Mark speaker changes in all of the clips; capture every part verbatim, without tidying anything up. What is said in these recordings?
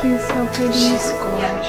Speaker 1: She's so pretty.
Speaker 2: She's gorgeous.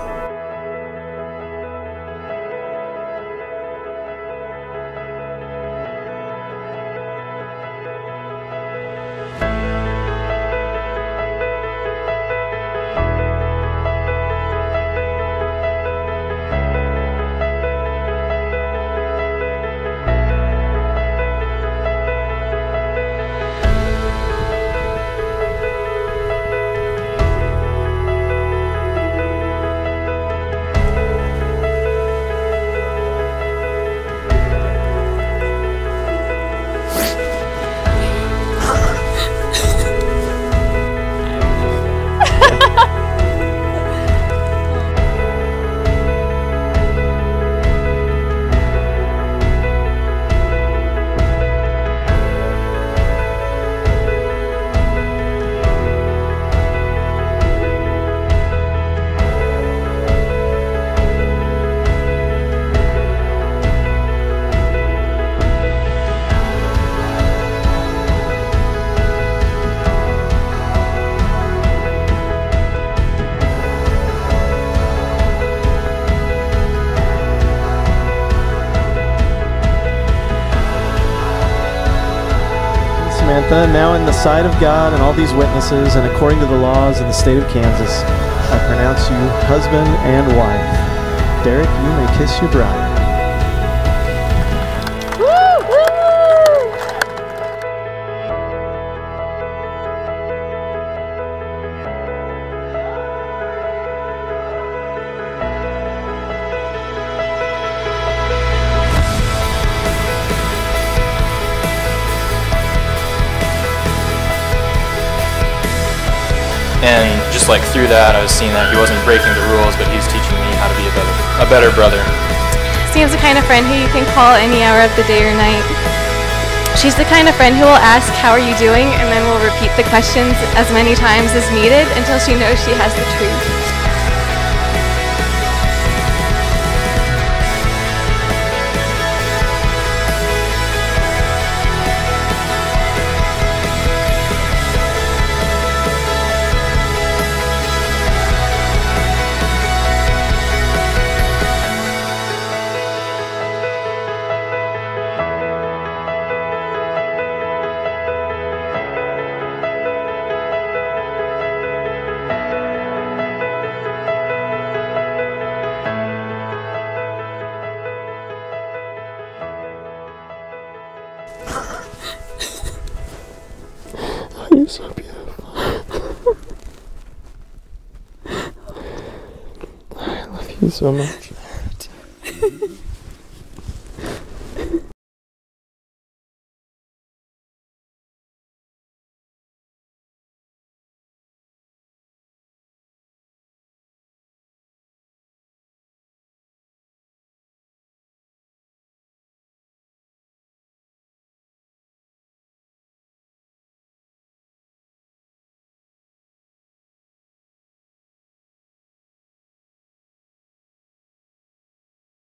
Speaker 3: Samantha, now in the sight of God and all these witnesses, and according to the laws of the state of Kansas, I pronounce you husband and wife. Derek, you may kiss your bride.
Speaker 4: And just like through that, I was seeing that he wasn't breaking the rules, but he's teaching me how to be a better, a better brother.
Speaker 1: Sam's the kind of friend who you can call any hour of the day or night. She's the kind of friend who will ask, "How are you doing?" and then will repeat the questions as many times as needed until she knows she has the truth.
Speaker 3: You're so beautiful. I love you so much.